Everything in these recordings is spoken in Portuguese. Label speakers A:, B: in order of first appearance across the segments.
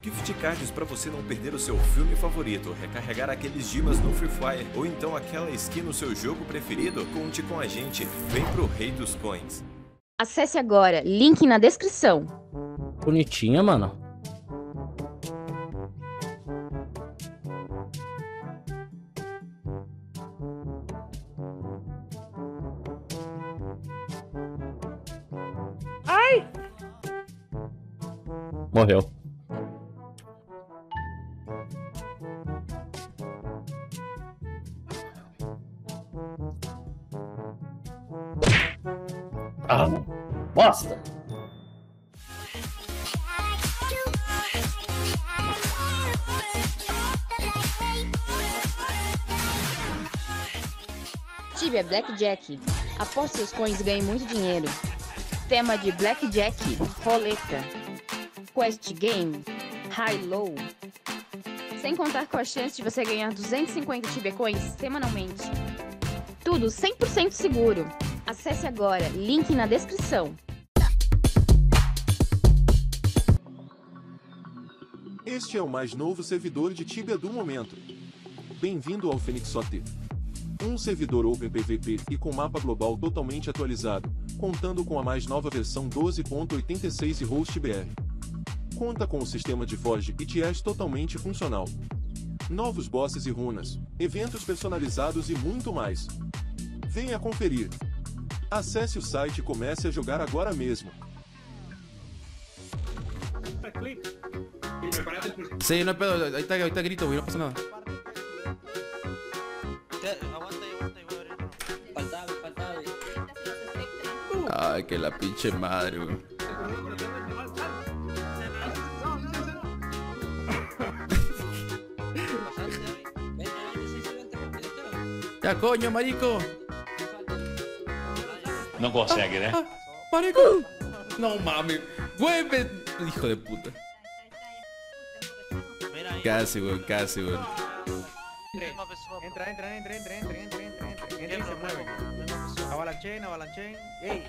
A: Gift cards para você não perder o seu filme favorito, recarregar aqueles dimas no Free Fire ou então aquela skin no seu jogo preferido? Conte com a gente, vem pro Rei dos Coins.
B: Acesse agora, link na descrição.
C: Bonitinha, mano.
D: Ai!
C: Morreu. Ah, bosta!
B: Tibia Blackjack. Aposte seus coins e ganhe muito dinheiro. Tema de Blackjack, roleta, Quest Game, High Low. Sem contar com a chance de você ganhar 250 Tibia Coins semanalmente. Tudo 100% seguro. Acesse agora, link na descrição.
E: Este é o mais novo servidor de Tibia do momento. Bem-vindo ao Phoenixot. Um servidor Open PVP e com mapa global totalmente atualizado, contando com a mais nova versão 12.86 e host BR. Conta com o sistema de Forge e TS totalmente funcional. Novos bosses e runas, eventos personalizados e muito mais. Venha conferir. Acesse o site e comece a jogar agora mesmo.
F: Sí, no hay pedo, ahí está grito, güey, no pasa nada. Ay, que la pinche madre, güey. Ya, coño, marico.
G: No consegue, né?
F: Marico. No mames. Güey, hijo de puta. Casi, güey, casi, güey.
D: Entra y se mueve. Avalanchen. Ey,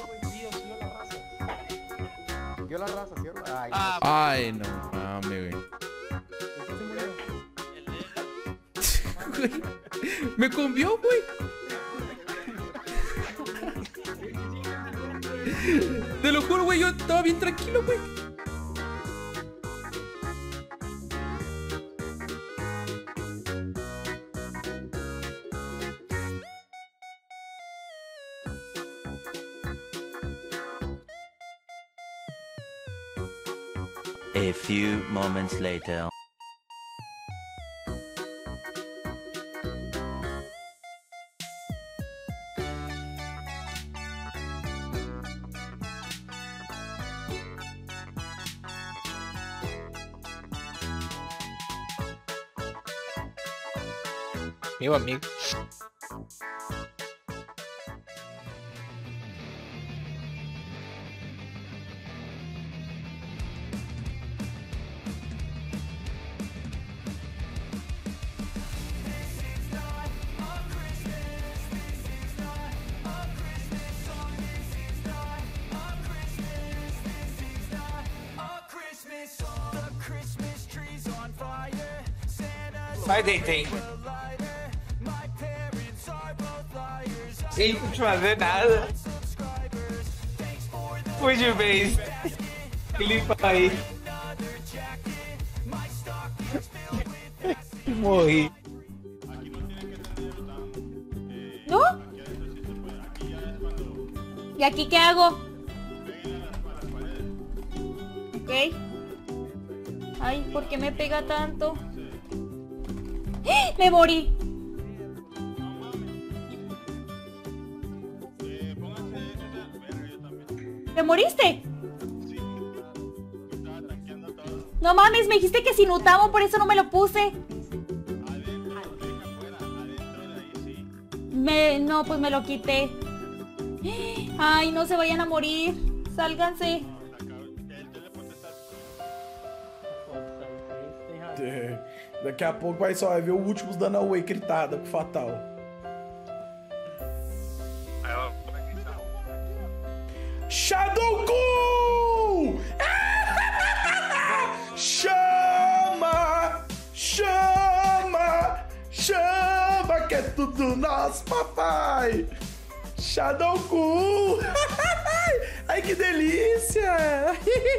D: siguió la raza.
F: Ay, no mames, güey. Me comió, güey. Te lo juro, güey, yo estaba bien tranquilo, güey.
H: A few moments later.
D: Meu amigo. Vai, deitei. Sem fazer nada. Fui de vez. Clipa aí. Morri.
I: ¿No? ¿Y aquí qué hago? Ok. Ay, ¿por qué me pega tanto? ¡Ah! ¡Me morí! ¿Te moriste? No mames, me dijiste que sin Utamo, por eso no me lo puse. No, pues me lo quité. Ay, no se vayan a morir. Sálganse.
J: Daqui a pouco vai só ver o últimos dando away gritada com o Fatal. Shadow Cool! Shadow do nosso papai. Shadow Cool. Ai, que delícia.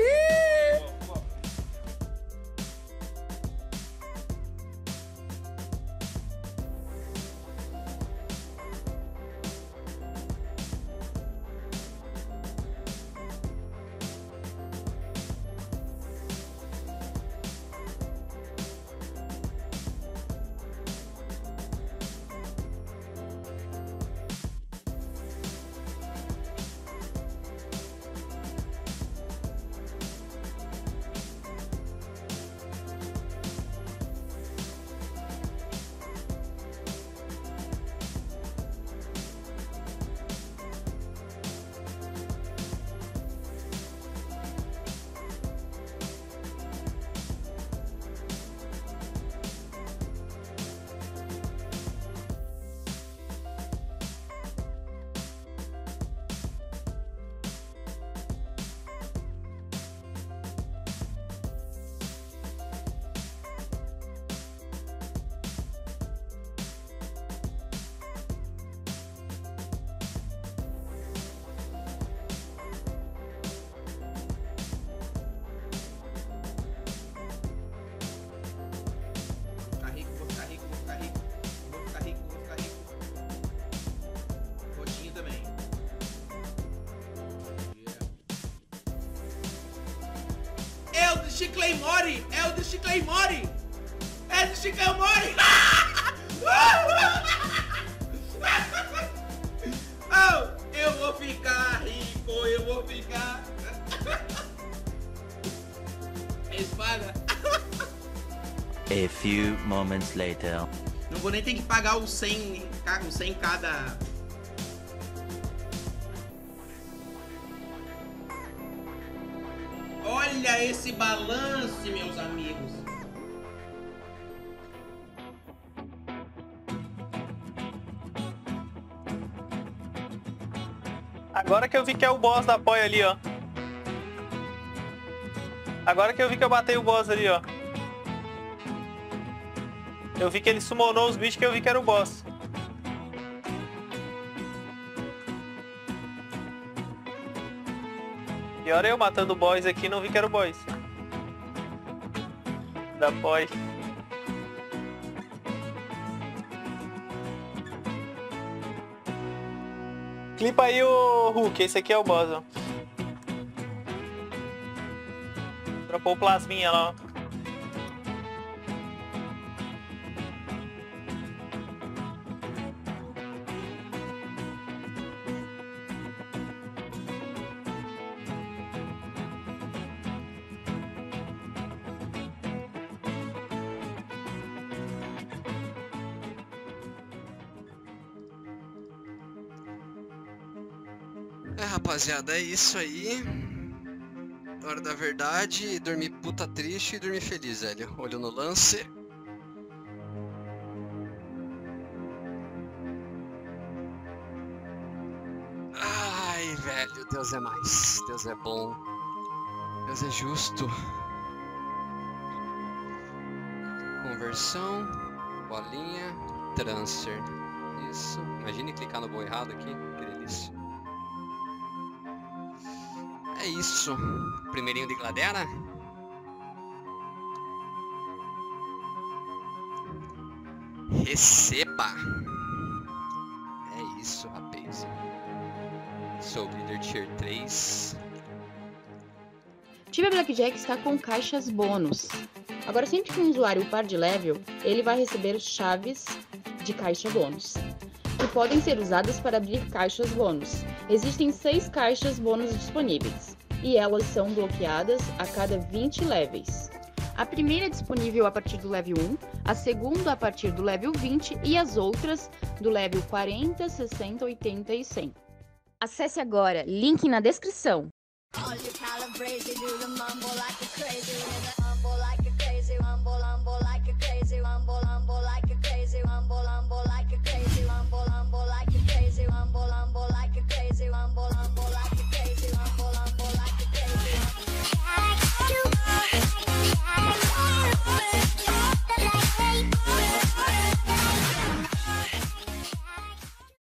F: Eldritch Claymore! Eldritch Claymore! Eldritch Claymore! Oh, eu vou ficar rico, eu vou ficar... Espada!
H: A few moments later.
F: Não vou nem ter que pagar os 100 cada... Olha esse balance, meus amigos.
D: Agora que eu vi que é o boss da apoia ali, ó. Agora que eu vi que eu batei o boss ali, ó. Eu vi que ele summonou os bichos que eu vi que era o boss. E olha eu matando o boss aqui e não vi que era o boss. Da boss. Clipa aí o Hulk, esse aqui é o boss, ó. Dropou o plasminha lá, ó.
G: Rapaziada, é isso aí. Hora da verdade, dormir puta triste e dormir feliz, velho. Olho no lance. Ai, velho, Deus é mais. Deus é bom. Deus é justo. Conversão, bolinha, transfer. Isso. Imagine clicar no bom errado aqui. Que delícia. É isso. Primeirinho de gladera. Receba. É isso, rapaz. Sou líder tier 3.
B: Tibia Blackjack está com caixas bônus. Agora, sempre que um usuário upar de level, ele vai receber chaves de caixa bônus, que podem ser usadas para abrir caixas bônus. Existem 6 caixas bônus disponíveis, e elas são bloqueadas a cada 20 levels. A primeira é disponível a partir do level 1, a segunda a partir do level 20 e as outras do level 40, 60, 80 e 100. Acesse agora, link na descrição.